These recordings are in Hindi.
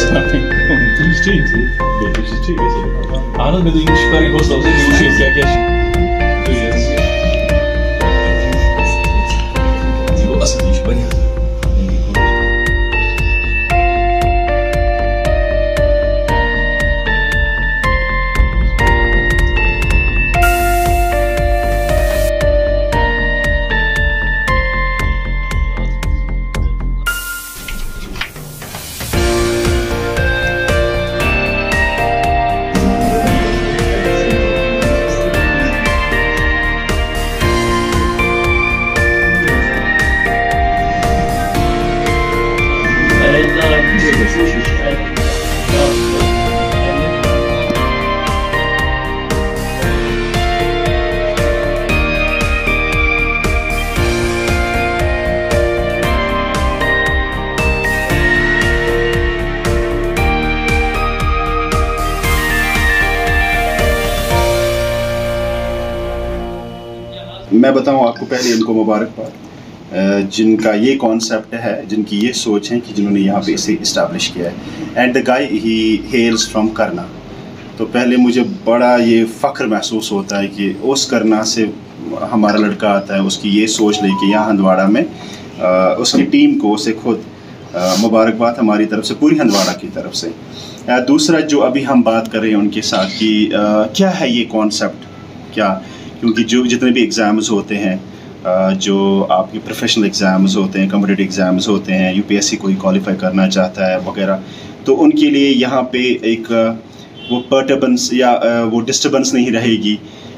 Anladın mı? İngiliz para hostel değil, bu şey क्या वो असल डिश बनी मैं बताऊं आपको, पहले इनको मुबारकबाद जिनका ये कॉन्सेप्ट है, जिनकी ये सोच है कि जिन्होंने यहाँ पे इसे इस्टेब्लिश किया है। And the guy he hails from करना। तो पहले मुझे बड़ा ये फ़ख्र महसूस होता है कि उस करना से हमारा लड़का आता है, उसकी ये सोच लेके यहाँ हंदवाड़ा में उसकी टीम को, उसे खुद मुबारकबाद हमारी तरफ से, पूरी हंदवाड़ा की तरफ से। दूसरा जो अभी हम बात कर रहे हैं उनके साथ कि क्या है ये कॉन्सेप्ट, क्या, क्योंकि जो जितने भी एग्ज़ाम्स होते हैं, जो आपके प्रोफेशनल एग्ज़ाम्स होते हैं, कॉम्पिटिटिव एग्ज़ाम्स होते हैं, यूपीएससी कोई क्वालिफाई करना चाहता है वगैरह, तो उनके लिए यहाँ पे एक वो पर्टर्बेंस या वो डिस्टर्बेंस नहीं रहेगी।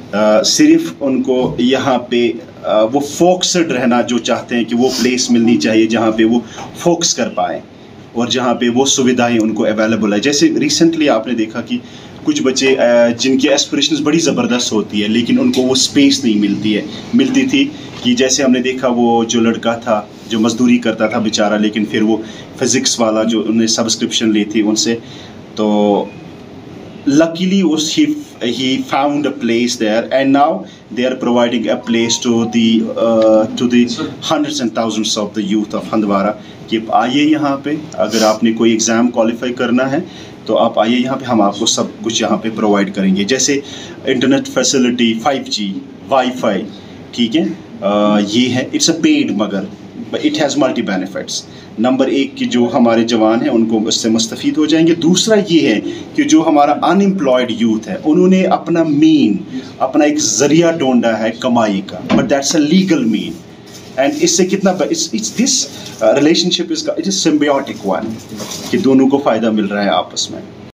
सिर्फ उनको यहाँ पे वो फोकस्ड रहना जो चाहते हैं कि वो प्लेस मिलनी चाहिए जहाँ पे वो फोकस कर पाएँ और जहाँ पे वो सुविधाएं उनको अवेलेबल है। जैसे रिसेंटली आपने देखा कि कुछ बच्चे जिनकी एस्पिरेशंस बड़ी ज़बरदस्त होती है लेकिन उनको वो स्पेस नहीं मिलती थी कि जैसे हमने देखा वो जो लड़का था जो मज़दूरी करता था बेचारा, लेकिन फिर वो फिज़िक्स वाला जो उन्हें सब्सक्रिप्शन ली थी उनसे, तो luckily he found a place there, and now they are providing a place to the hundreds and thousands of the youth of Handwara कि आइए यहाँ पे, अगर आपने कोई एग्ज़ाम क्वालिफाई करना है तो आप आइए यहाँ पे, हम आपको सब कुछ यहाँ पे प्रोवाइड करेंगे। जैसे इंटरनेट फैसिलिटी, 5G, वाईफाई, ठीक है, ये है, इट्स अ पेड, मगर it has multi benefits. Number एक कि जो हमारे जवान हैं उनको इससे मुस्तफ़ीद हो जाएंगे। दूसरा ये है कि जो हमारा अनएम्प्लॉयड यूथ है उन्होंने अपना एक ज़रिया ढूंढा है कमाई का, but that's a legal mean. And इससे कितना this relationship is symbiotic one कि दोनों को फ़ायदा मिल रहा है आपस में।